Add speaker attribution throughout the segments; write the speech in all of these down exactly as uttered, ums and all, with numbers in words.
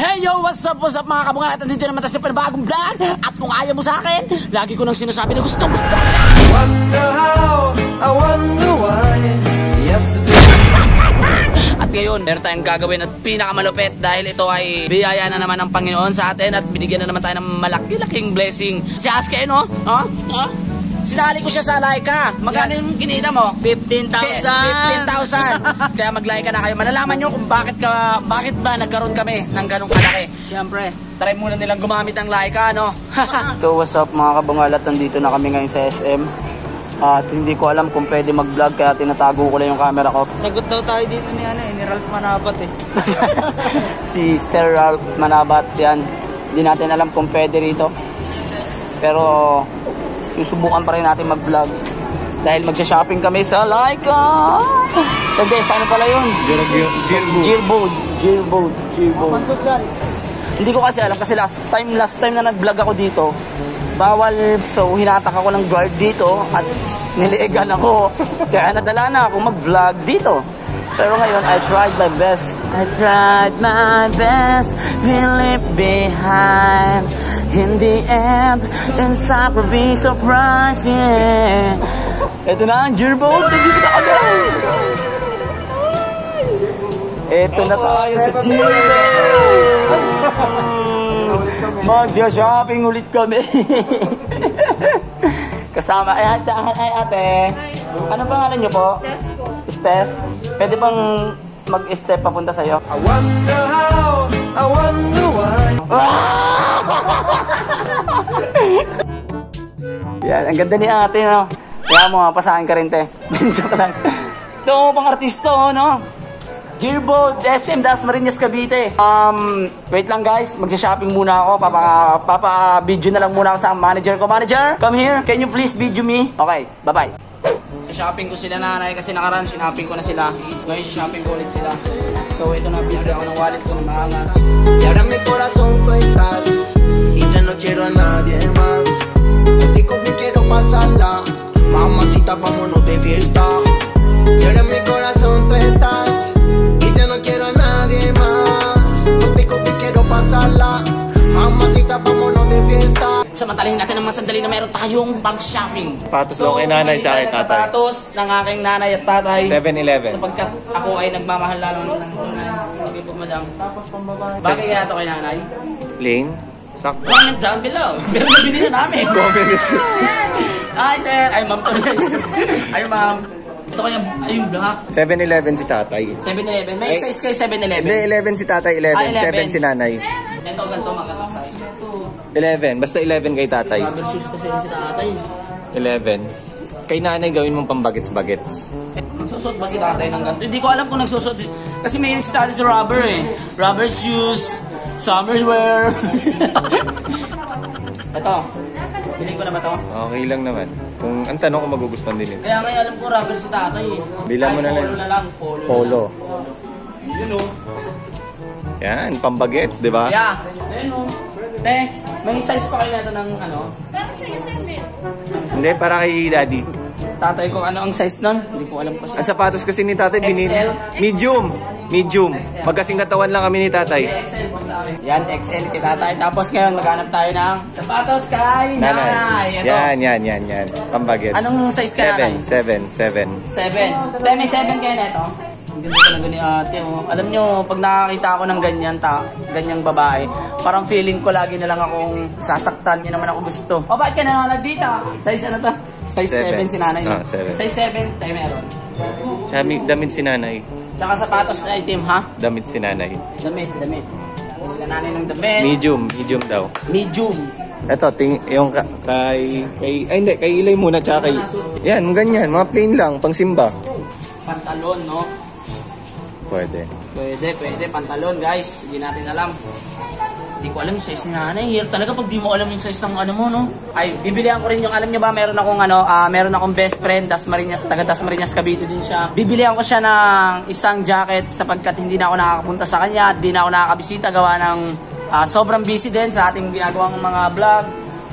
Speaker 1: Hey yo, what's up, what's up mga kabungan? At nandito naman tayo sa panibagong vlog. At kung ayaw mo sa akin, lagi ko nang sinasabi na gusto, gusto.
Speaker 2: I wonder how, I wonder why, yesterday.
Speaker 1: At ngayon, meron tayong gagawin at pinakamalupit dahil ito ay biyaya na naman ng Panginoon sa atin at binigyan na naman tayo ng malaki-laking blessing. Si Aske, no? Oh? Oh? Sinali ko siya sa Laika. Magkano yung kinita mo?
Speaker 3: fifteen thousand.
Speaker 1: fifteen thousand. Kaya mag-like na kayo. Malalaman nyo kung bakit ka, bakit ba nagkaroon kami ng ganong kalaki.
Speaker 3: Siyempre.
Speaker 1: Try muna nilang gumamit ng Laika, no?
Speaker 4: So what's up mga kabungalat, nandito na kami ngayon sa S M. At hindi ko alam kung pwede mag-vlog kaya tinatago ko lang yung camera ko.
Speaker 3: Sagot daw tayo dito ni, ano, eh, ni Ralph Manabat eh.
Speaker 4: Si Sir Ralph Manabat yan. Hindi natin alam kung pwede rito. Pero susubukan pa rin natin mag-vlog. Dahil magsha-shopping kami sa Laika. Sa best, ano pala yun? Gearboat. Gearboat. Gearboat. Hindi ko kasi alam kasi last time, last time na nag-vlog ako dito, bawal, so hinatak ako ng guard dito at niliigan ako. Kaya nadala na ako mag-vlog dito. Pero ngayon, I tried my best.
Speaker 3: I tried my best, we leave behind. In the end, inside will be surprising.
Speaker 4: Ito na ang Gearboat. Nandito na kami. Ito na tayo sa Gearboat. Magja-shopping ulit kami. Kasama, ay ate, ay ate. Anong pangalan niyo po? Steph. Pwede bang mag-step papunta sa'yo?
Speaker 2: I wonder how, I wonder why.
Speaker 4: Yan, ang ganda ni ate, no? Kaya mo, pasahin ka rin, te. Joke lang. Ito, pang artista, oh, no? Gearboat, S M, Dasmariñas, Cavite. Um, wait lang guys, magsha-shopping muna ako. Papa, papa, video na lang muna ako sa manager ko. Manager, come here. Can you please video me? Okay, bye-bye. Sa shopping ko sila nanay kasi nakaraan, sinapping ko na sila. Ngayon, shopping ko ulit sila. So, ito na, binigyan ako ng wallet ko ng maangas.
Speaker 2: Y ahora mi corazón tú estás, y ya no quiero a nadie más. Contigo me quiero pasarla, mamacita, vámonos de fiesta. Y ahora mi corazón tú estás, y ya no quiero a nadie más. Contigo me quiero pasarla, mamacita, vámonos de fiesta.
Speaker 1: Samantalahin natin ng masandali na meron tayong pag-shopping.
Speaker 5: Sapatos daw kay nanay tsaka kay tatay.
Speaker 1: Sapatos ng aking nanay at tatay.
Speaker 5: seven eleven.
Speaker 1: Sapagkat ako ay nagmamahal lalo ng tunay. Sige po, madam. Tapos pambabae. Bakit kaya ito kay nanay?
Speaker 5: Lane? Sakto.
Speaker 1: Comment down below. Pero nabili na namin.
Speaker 5: Comment it.
Speaker 1: Hi, sir. Ay, ma'am to na, sir. Ay, ma'am. Ito kaya, ay, yung black.
Speaker 5: seven eleven si tatay.
Speaker 1: seven eleven. May
Speaker 5: Ay,
Speaker 1: size kay seven eleven.
Speaker 5: Hindi, eleven si tatay, eleven.
Speaker 1: Ah, eleven.
Speaker 5: seven si nanay.
Speaker 1: Ito, ganito, magandang size.
Speaker 5: eleven. Basta eleven kay tatay.
Speaker 1: Rubber shoes kasi si tatay.
Speaker 5: eleven. Kay nanay gawin mong pambagets-bagets.
Speaker 1: Eh, nagsusot ba si tatay ng ganito? Hindi ko alam kung nagsusot. Kasi may si tatay sa rubber eh. Rubber shoes, summer wear. Ito. Bili ko na ba ito?
Speaker 5: Okay lang naman. Kung ang tanong kung magugustuhan din yun.
Speaker 1: Kaya ngayon alam ko rubber si tatay eh.
Speaker 5: Bilang mo na lang.
Speaker 1: Polo na lang. Polo.
Speaker 5: Polo.
Speaker 1: Yun o.
Speaker 5: Yan, pambagets, di ba?
Speaker 1: Yeah. Ayun o. Te, may size pa kayo natin ng ano?
Speaker 5: Hindi, para kay daddy.
Speaker 1: Tatay ko ano ang size nun? Hindi ko alam pa siya.
Speaker 5: Ang sapatos kasi ni tatay binili.
Speaker 1: X L?
Speaker 5: Medium. Medium. Magkasing katawan lang kami ni tatay.
Speaker 1: X L po sa akin. Yan, X L kay tatay. Tapos ngayon maghanap tayo ng sapatos kay nanay. Ito.
Speaker 5: Yan, yan, yan, yan. Pambagets.
Speaker 1: Anong size ka nanay?
Speaker 5: Seven, seven, seven.
Speaker 1: Seven. Tayo may seven kayo na ito. Ang ganda talaga ni ate. Oh. Alam nyo, pag nakakita ako ng ganyan, ta, ganyang babae, parang feeling ko lagi na lang akong sasaktan. Yun naman ako gusto. O, bakit ka nanonood dito? Size ano to? Size seven si nanay.
Speaker 5: Ah, seven.
Speaker 1: Size seven, tayo meron.
Speaker 5: Tsaka damit si nanay.
Speaker 1: Tsaka sapatos na itim, ha?
Speaker 5: Damit si nanay.
Speaker 1: Damit, damit. Sila nanay ng damit.
Speaker 5: Medium, medium daw.
Speaker 1: Medium.
Speaker 5: Ito, ting, yung ka, kay, kay, ay hindi, kay Ilay muna, tsaka kay, yan, ganyan, mga plain lang, pang simba.
Speaker 1: Pantalon, no?
Speaker 5: Pwede.
Speaker 1: Pwede, pwede. Pantalon, guys. Hindi natin alam. Hindi ko alam yung size ni nanay. Hirap talaga pag di mo alam yung size ng ano mo, no? Ay, bibilihan ko rin yung, alam nyo ba, meron akong ano, uh, meron akong best friend, Dasmariñas, taga Dasmariñas, Cavite din siya. Bibilihan ko siya ng isang jacket sapagkat hindi na ako nakakapunta sa kanya at di na ako nakakabisita gawa ng uh, sobrang busy din sa ating ginagawang mga vlog.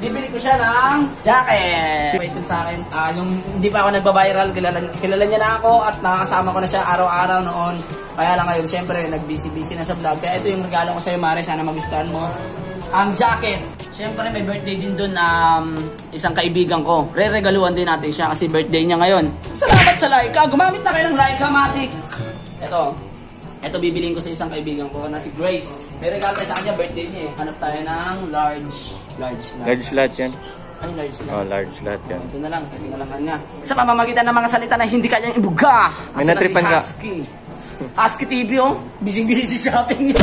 Speaker 1: bibili ko siya ng jacket. Ito sa akin, uh, yung hindi pa ako nagba-viral, kilala, kilala niya na ako at nakakasama ko na siya araw-araw noon. Kaya lang ngayon, siyempre, nag-busy-busy na sa vlog. Kaya ito yung regalo ko sa'yo, Mare. Sana magustuhan mo. Ang jacket. Siyempre, may birthday din dun um, isang kaibigan ko. Re-regaluhan din natin siya kasi birthday niya ngayon. Salamat sa Laika. Gumamit na kayo ng Laika, Matic. Ito. Ito bibiliin ko sa isang kaibigan ko na si Grace. May regalo tayo sa kanya, birthday niya eh. Hanap tayo ng large. Large. Large,
Speaker 5: Large lot yan.
Speaker 1: Ay, large lang.
Speaker 5: Oh, large lot yan.
Speaker 1: Ito na lang. Ito na lang kanya. Sa pamamagitan ng mga salita na hindi kanyang ibuga.
Speaker 5: May natripan ka.
Speaker 1: Husky. Husky T V oh. Busy-busy si shopping nito.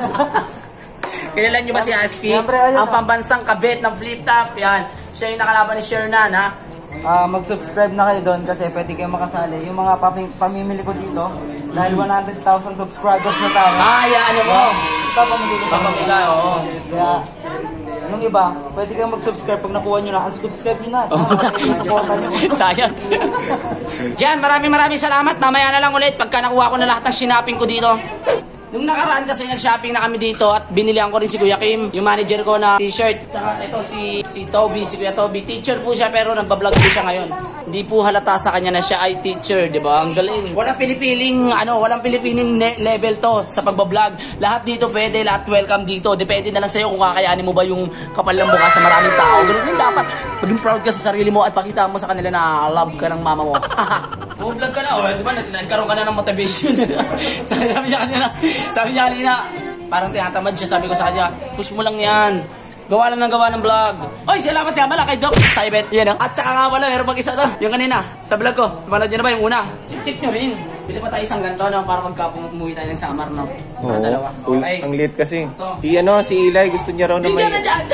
Speaker 1: Kilala niyo ba si Husky? Ang pambansang kabit ng flip top. Yan. Siya yung nakalaban ni Shernan ha.
Speaker 3: Uh, mag-subscribe na kayo doon kasi pwede kayo makasali. Yung mga pami- pamimili ko dito, dahil one hundred thousand subscribers na tayo.
Speaker 1: Ah, yan ano mo?
Speaker 3: Ito pamimili ko.
Speaker 1: Papamila, oo.
Speaker 3: Kaya, yung iba, pwede kayong mag-subscribe pag nakuha nyo na. Unsubscribe nyo na. Supportan nyo.
Speaker 1: Sayang. Yan, maraming maraming salamat. Mamaya na lang ulit pagka nakuha ko na lahat ng shinaping ko dito. Nung nakaraan kasi nag-shopping na kami dito at binilihan ko rin si Kuya Kim, yung manager ko na t-shirt. Tsaka ito si si Toby, si Kuya Toby. Teacher po siya pero nagbablog po siya ngayon. Hindi po halata sa kanya na siya ay teacher, di ba? Ang galing. Walang pinipiling, ano, walang pinipiling level to sa pagbablog. Lahat dito pwede, lahat welcome dito. Depende na lang sa'yo kung kakayanin mo ba yung kapal ng mukha sa maraming tao. Ganun din dapat. Maging proud ka sa sarili mo at pakita mo sa kanila na love ka ng mama mo. Vlog ka na, oh, di ba? Nagkaroon ka na ng motivation. sabi, sabi niya kanina, sabi niya kanina, parang tinatamad siya, sabi ko sa kanya, push mo lang yan. Gawa lang ng gawa ng vlog. Oy, salamat nga pala kay Doc Saibet. Yan, at saka nga pala, meron pag isa to. Yung kanina, sa vlog ko. Manood niyo na ba yung una? Check-check nyo rin. Bili pa tayo isang ganito, no? Para magkapumuwi tayo ng summer, no? Para
Speaker 5: Oo,
Speaker 1: dalawa.
Speaker 5: cool.
Speaker 1: Okay.
Speaker 5: Ang lit kasi. Si ano, si Eli, gusto niya raw na
Speaker 1: Hindi
Speaker 5: may...
Speaker 1: na dyan!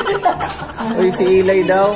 Speaker 5: Uy, si Eli daw.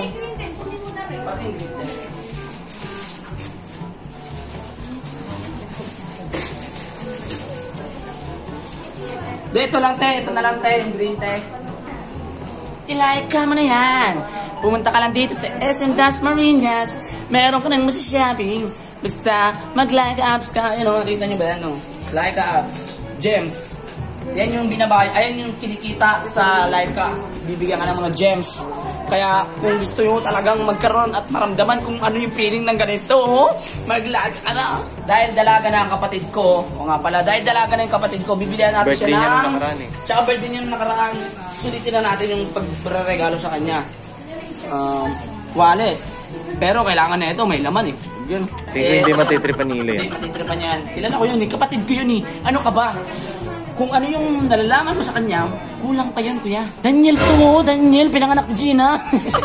Speaker 1: Ito lang, te. Ito na lang, te. Yung green, te. I-like ka mo na yan. Pumunta ka lang dito sa S M Das Marinas. Meron ka nang masashopping. Basta mag-like apps ka. Ayun, nakita nyo ba yan, no? Like apps. Gems. Yan yung binabay. Ayan yung kinikita sa like ka. Bibigyan ka ng mga gems. Kaya kung gusto nyo talagang magkaroon at maramdaman kung ano yung feeling ng ganito, oh, mag-like ka na. Dahil dalaga na ang kapatid ko, o nga pala, dahil dalaga na yung kapatid ko, bibilihan natin
Speaker 5: Birthday
Speaker 1: siya
Speaker 5: niya
Speaker 1: ng...
Speaker 5: nung nakaraan eh.
Speaker 1: Tsaka birthday niya nung nakaraan, sulitin na natin yung pagregalo sa kanya. Um, wallet. Pero kailangan na ito, may laman eh. Yun.
Speaker 5: Hindi, hindi matitripan nila
Speaker 1: Hindi
Speaker 5: yan.
Speaker 1: matitripan yan. Kilala ko yun eh, kapatid ko yun eh. Ano ka ba? Kung ano yung nalalaman mo sa kanya, kulang pa yan, kuya. Daniel to, Daniel, pinanganak ni Gina.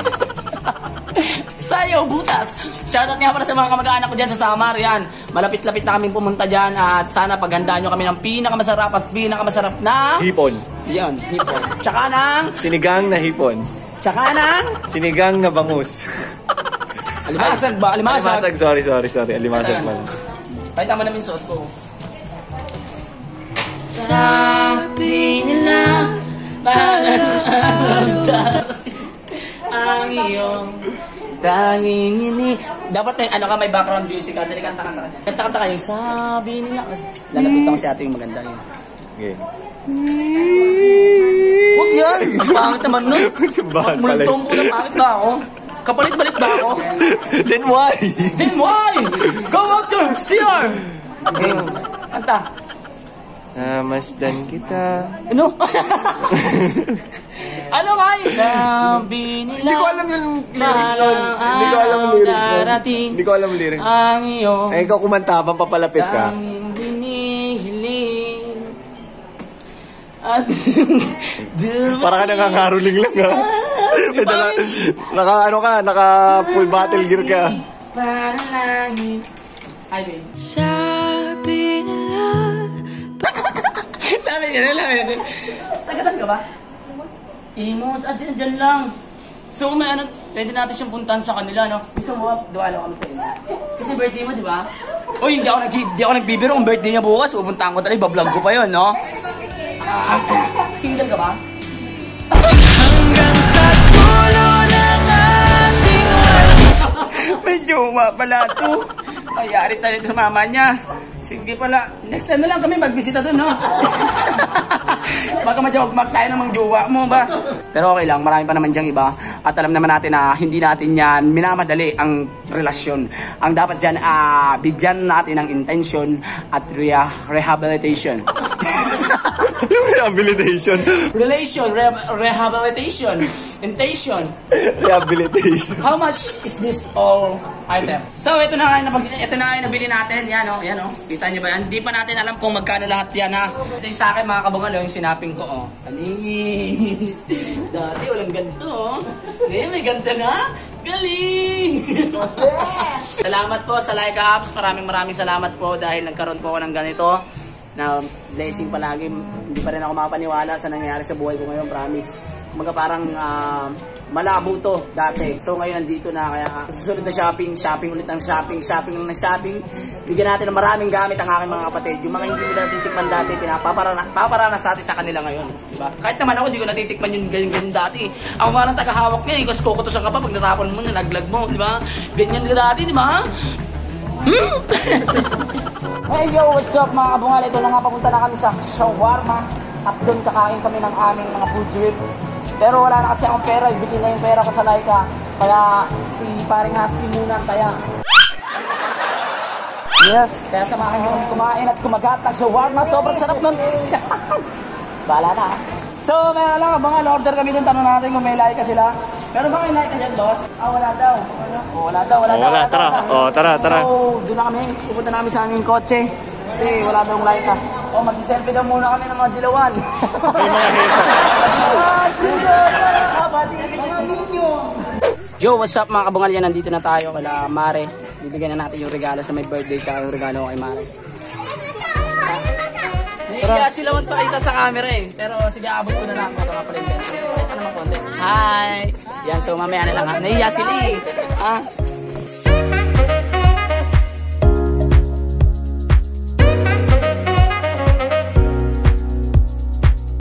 Speaker 1: Sayaw, butas. Shoutout nga para sa mga kamag-anak ko dyan sa Samar. Yan, malapit-lapit na kami pumunta dyan at sana paghandaan nyo kami ng pinakamasarap at pinakamasarap na...
Speaker 5: Hipon.
Speaker 1: Yan, hipon. Tsaka ng...
Speaker 5: Sinigang na hipon.
Speaker 1: Tsaka ng...
Speaker 5: Sinigang na bangus.
Speaker 1: Alimasag ba? Alimasag.
Speaker 5: Alimasag, sorry, sorry, sorry. Alimasag pala.
Speaker 1: Pakita mo namin suot ko. Sabi nila ang iyong tanging ini. Dapat may ano ka, may background music ka. Dali kanta-kanta ka dyan. Kanta-kanta ka yung sabi nila. Lalapit ako si ate yung maganda yun.
Speaker 5: Okay.
Speaker 1: Huwag yan. Ang pangit naman nun.
Speaker 5: Simbahan pala.
Speaker 1: Multong po na pangit ba ako? Kapalit-balit ba ako?
Speaker 5: Then why?
Speaker 1: Then why? Go out your C R! Okay. Kanta.
Speaker 5: Namasdan kita.
Speaker 1: Ano? Ano nga yung sabi nila?
Speaker 5: Hindi ko alam yung lyrics doon. Hindi ko alam yung lyrics doon. Hindi ko alam yung lyrics.
Speaker 1: Ang iyong
Speaker 5: Ay, ikaw kumanta habang papalapit ka.
Speaker 1: tanging hinihiling at
Speaker 5: Para ka nangangaruling lang ha. May dala, naka ano ka, naka full battle gear ka.
Speaker 1: panalangin. Ay, babe.
Speaker 6: Sabi nila
Speaker 1: Sabi nila lang. Tagasan ka ba? Imos, at dyan, dyan lang. So, may ano, pwede natin siyang puntahan sa kanila, no? Gusto mo, duwalo kami sa inyo. Kasi birthday mo, di ba? Uy, hindi ako, nag di ako nagbibiro kung birthday niya bukas. Pupuntahan ko talaga, bablog ko pa yun, no? Uh, single ka ba?
Speaker 6: hanggang sa dulo ng ating
Speaker 1: May jowa pala to. Mayari tayo sa mama niya. Sige pala. Next time na lang kami magbisita doon, no? Baka madyawag tayo ng mga jowa mo ba? Pero okay lang, marami pa naman diyang iba.
Speaker 4: At alam naman natin na hindi natin yan minamadali ang relasyon. Ang dapat dyan, uh, bigyan natin ng intention at rea- rehabilitation.
Speaker 5: Rehabilitation.
Speaker 4: Relation, re- rehabilitation, intention.
Speaker 5: Rehabilitation.
Speaker 4: How much is this all item? So, ito na nga yung, napag- ito na nga yung nabili natin. Yan o, oh, yan o. Oh. Kita nyo ba yan? Hindi pa natin alam kung magkano lahat yan ha. Ito yung sa akin mga kabungal, yung sinaping ko o. Oh. Anis. Dati walang ganito o. Oh. Ngayon may ganito na. Galing! Salamat po sa Laika Apps. Maraming maraming salamat po dahil nagkaroon po ako ng ganito na blessing palagi. Hindi pa rin ako makapaniwala sa nangyayari sa buhay ko ngayon, promise. Mga parang uh, malabo to dati. So ngayon nandito na, kaya susunod na shopping, shopping ulit ang shopping, shopping lang na shopping. Bigyan natin ng maraming gamit ang aking mga kapatid. Yung mga hindi nila natitikman dati, pinapaparanas natin sa kanila ngayon. Diba? Kahit naman ako, hindi ko natitikman yung ganyan-ganyan dati. Ako parang tagahawak niya, kasi kukutusan ka pa pag natapon mo, nalaglag mo, di ba? Ganyan nila dati, di ba? Hmm? Hey yo, what's up mga kabungal? Ito na nga, papunta na kami sa shawarma at doon kakain kami ng aming mga food trip. Pero wala na kasi akong pera, ibitin na yung pera ko sa Laika. Kaya si paring Husky muna ang taya. Yes, kaya samahan nyo kami kumain at kumagat ng shawarma. Sobrang sarap nun. Bahala na. So, may alam, mga order kami doon. Tanong natin kung may Laika sila. Meron ba kayo Laika dyan, boss? Ah, wala daw. Oh, wala daw, wala
Speaker 5: Oh,
Speaker 4: daw.
Speaker 5: wala, tara. Oh, tara, tara.
Speaker 4: So, doon na kami. Pupunta namin sa aming kotse. Kasi wala daw Laika. Oh, magsiselfie daw muna kami ng mga dilawan.
Speaker 5: May mga hepa.
Speaker 4: Yo, what's up mga kabungal yan? Nandito na tayo kala Mare. Bibigyan na natin yung regalo sa may birthday tsaka yung regalo ko kay Mare. Naiiya sila man pakita sa camera eh. Pero sige, abot ko na lang. Ito nga pala yung best. Ito naman konti. Hi! Yan, so mamaya na lang ha. Naiiya sila eh. Ha?